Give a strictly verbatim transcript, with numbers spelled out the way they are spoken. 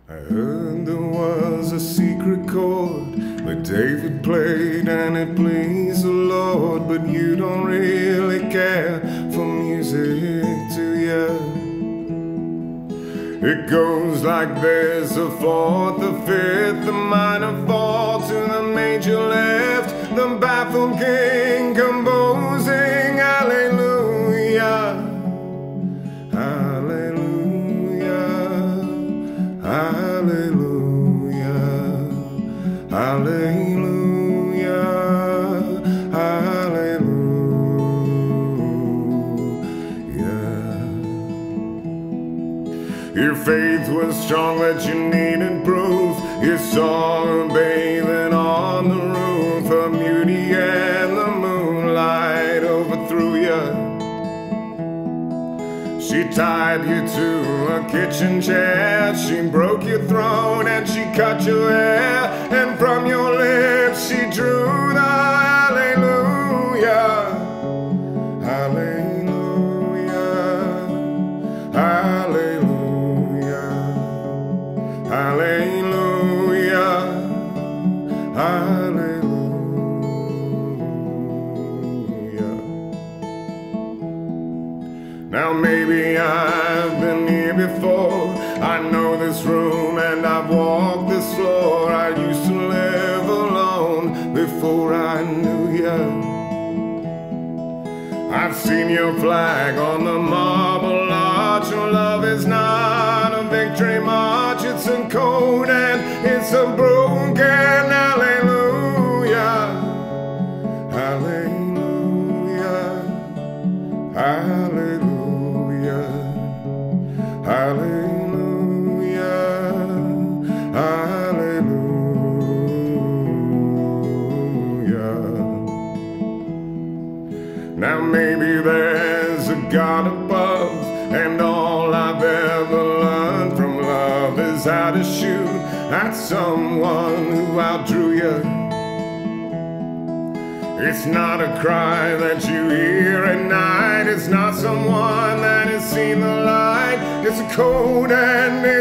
I heard there was a secret chord that David played and it pleased the Lord, but you don't really care for music, do ya? It goes like this: a fourth, a fifth, a minor fall to the major left, the baffled king composing hallelujah, hallelujah, hallelujah, hallelujah, hallelujah. Your faith was strong that you needed proof. You saw her bathing on the roof. Her beauty and the moonlight overthrew you. She tied you to a kitchen chair. She broke your throat and she cut your hair. And from your lips she drew the hallelujah, hallelujah, hallelujah, hallelujah, hallelujah. Now maybe I've been here before. I know this room and I've walked this floor. I used to live alone before I knew you. I've seen your flag on the marble arch. Your love is not a victory march. It's a code and it's a broken hallelujah, hallelujah, hallelujah, hallelujah, hallelujah. Now maybe there's a God above, and all I've ever learned from love is how to shoot at someone who outdrew you. It's not a cry that you hear at night. It's not someone that has seen the light. It's a code and